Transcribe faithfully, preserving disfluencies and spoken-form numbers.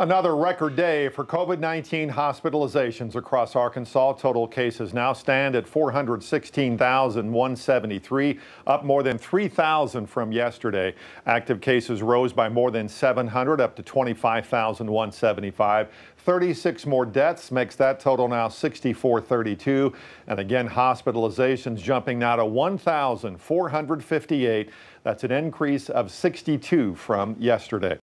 Another record day for COVID nineteen hospitalizations across Arkansas. Total cases now stand at four hundred sixteen thousand one hundred seventy-three, up more than three thousand from yesterday. Active cases rose by more than seven hundred, up to twenty-five thousand one hundred seventy-five. thirty-six more deaths makes that total now sixty-four thirty-two. And again, hospitalizations jumping now to one thousand four hundred fifty-eight. That's an increase of sixty-two from yesterday.